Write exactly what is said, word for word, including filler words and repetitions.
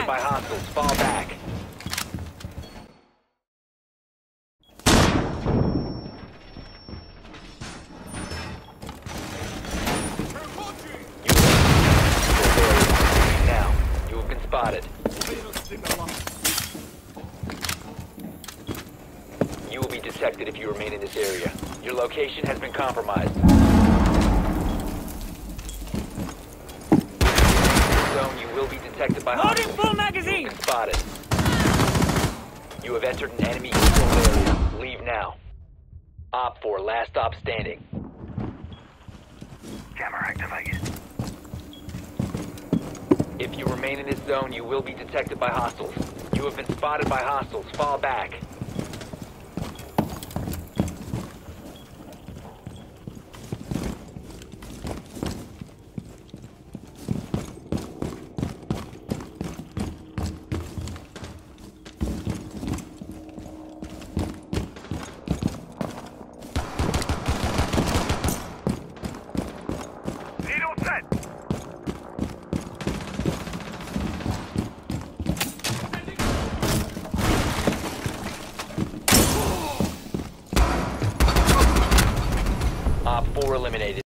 by hostiles. Fall back. Now, you have been spotted. You will be detected if you remain in this area. Your location has been compromised. Zone, you will be detected by Loading hostiles. full magazine! You have been spotted. You have entered an enemy controlled area. Leave now. Op four, last stop standing. Camera activated. If you remain in this zone, you will be detected by hostiles. You have been spotted by hostiles. Fall back. Needle set. Op four eliminated.